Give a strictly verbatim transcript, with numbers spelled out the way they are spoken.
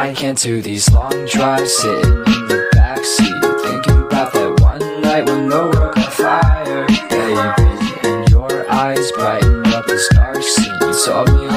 I can't do these long drives sitting in the backseat, thinking about that one night when the world got fire. Baby, and your eyes brighten up this dark scene. You told me